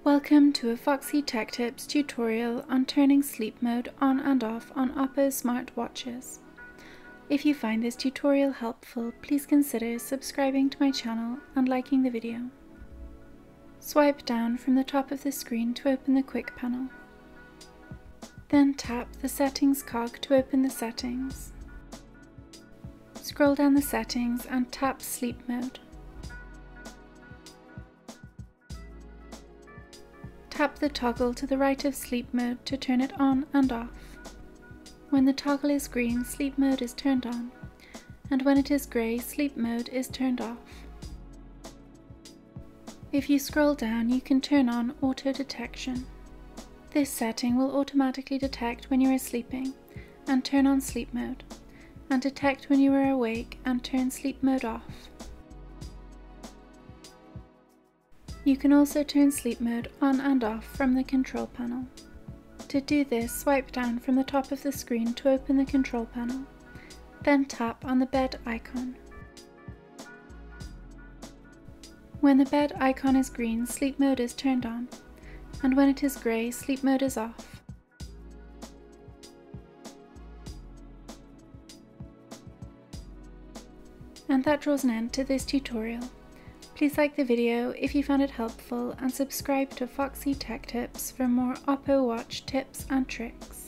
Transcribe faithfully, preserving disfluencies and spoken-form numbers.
Welcome to a Foxy Tech Tips tutorial on turning sleep mode on and off on Oppo Smart Watches. If you find this tutorial helpful, please consider subscribing to my channel and liking the video. Swipe down from the top of the screen to open the quick panel. Then tap the settings cog to open the settings. Scroll down the settings and tap sleep mode. Tap the toggle to the right of sleep mode to turn it on and off. When the toggle is green, sleep mode is turned on, and when it is grey, sleep mode is turned off. If you scroll down, you can turn on auto detection. This setting will automatically detect when you are sleeping and turn on sleep mode, and detect when you are awake and turn sleep mode off. You can also turn sleep mode on and off from the control panel. To do this, swipe down from the top of the screen to open the control panel, then tap on the bed icon. When the bed icon is green, sleep mode is turned on, and when it is grey, sleep mode is off. And that draws an end to this tutorial. Please like the video if you found it helpful and subscribe to Foxy Tech Tips for more Oppo Watch tips and tricks.